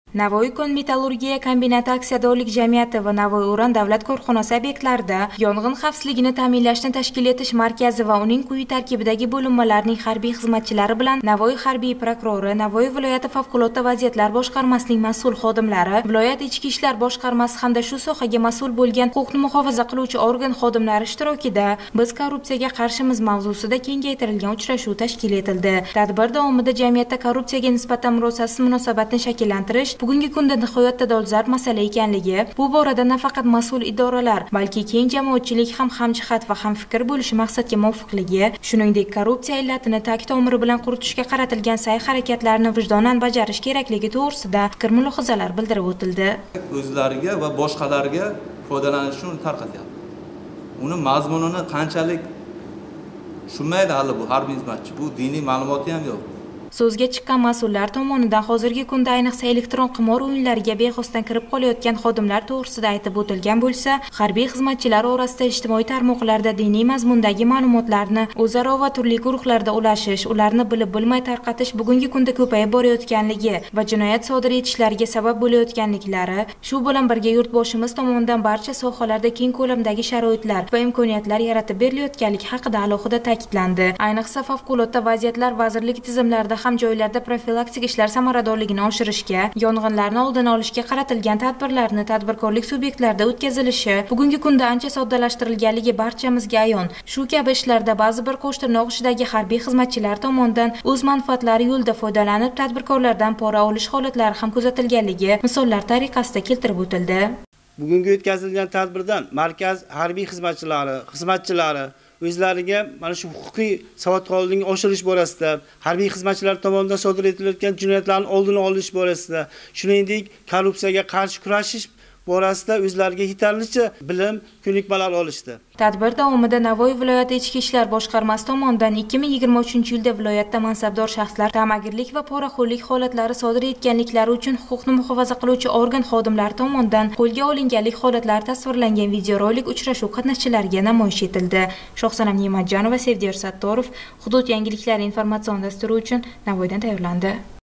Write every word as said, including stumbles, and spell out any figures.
Navoiy kon-metallurgiya kombinati aksiyadorlik jamiyati va Navoiy uran davlat korxonasi obyektlarida yong'in xavfsizligini ta'minlashni tashkil etish markazi va uning quyi tarkibidagi bo'linmalarning harbiy xizmatchilari bilan Navoiy harbiy prokurori, Navoiy viloyati favqulodda vaziyatlar boshqarmasining mas'ul xodimlari, viloyat ichki ishlar boshqarmasi hamda shu sohaga mas'ul bo'lgan huquqni muhofaza qiluvchi organ xodimlari ishtirokida "Biz korrupsiyaga qarshimiz" mavzusida kengaytirilgan uchrashuv tashkil etildi. Tadbir davomida jamiyatda korrupsiyaga nisbatan murosasiz munosabatni shakllantirish bugungi kunda nihoyatda dolzarb masala ekanligi, bu borada nafaqat mas'ul idoralar, balki keng jamoatchilik ham hamjihat va hamfikr bo'lishi maqsadga muvofiqligi, shuningdek korrupsiya illatini tag tomiri bilan quritishga qaratilgan sa'y-harakatlarni vijdonan bajarish kerakligi to'g'risida fikr-mulohazalar bildirib o'tildi. O'zlariga va boshqalarga foydalanish uchun tarqatyapti. Uni mazmunini qanchalik tushunmaydi hali bu harbiy xizmatchi. Bu diniy ma'lumoti ham yo'q. So'zga chiqqan mas'ullar tomonidan hozirgi kunda ayniqsa elektron qimor o'yinlariga bexosdan kirib qolayotgan xodimlar to'g'risida aytib o'tilgan bo'lsa, harbiy xizmatchilar orasida ijtimoiy tarmoqlarda diniy mazmundagi ma'lumotlarni o'zaro va turli guruhlarda ulashish, ularni bilib bilmay tarqatish bugungi kunda ko'payib borayotganligi va jinoyat sodir etishlariga sabab bo'layotganliklari, shu bilan birga yurtboshimiz tomonidan barcha sohalarda keng ko'lamdagi sharoitlar va imkoniyatlar yaratib berilayotganligi haqida alohida ta'kidlandi. Ayniqsa favqulodda vaziyatlar vazirligi tizimlarida ham joylarda profilaktik ishlar samaradorligini oshirishga, yong'inlarni oldini olishga qaratilgan tadbirlarni tadbirkorlik subyektlarida o'tkazilishi bugungi kunda ancha soddalashtirilganligi barchamizga ayon. Shu kabi ishlarda ba'zi bir qo'sh tirnoq ichidagi harbiy xizmatchilar tomonidan o'z manfaatlari yo'lida foydalanib tadbirkorlardan pora olish holatlari ham kuzatilganligi misollar tariqasida keltirib o'tildi. Bugungi o'tkazilgan tadbirdan markaz harbiy xizmatchilari, xizmatchilari o'zlariga mana shu huquqiy savodxonlikni oshirish borasida, harbiy xizmatchilar tomonidan sodir etilayotgan jinoyatlarning oldini olish borasida, shuningdek korrupsiyaga qarshi kurashish borasida o'zlariga yetarlicha bilim, ko'nikmalar olishdi. Tadbir davomida Navoiy viloyati ichki ishlar boshqarmasi tomonidan ikki ming yigirma uchinchi yilda viloyatda mansabdor shaxslar tamagirlik va poraxo'rlik holatlari sodir etganliklari uchun huquqni muhofaza qiluvchi organ xodimlari tomonidan qo'lga olinganlik holatlari tasvirlangan videorolik uchrashuv qatnashchilariga namoyish etildi. Shohsanam Ne'matjonova, Sevdor Sattorov, Hudud yangiliklari informatsion dasturi uchun Navoiydan tayyorlandi.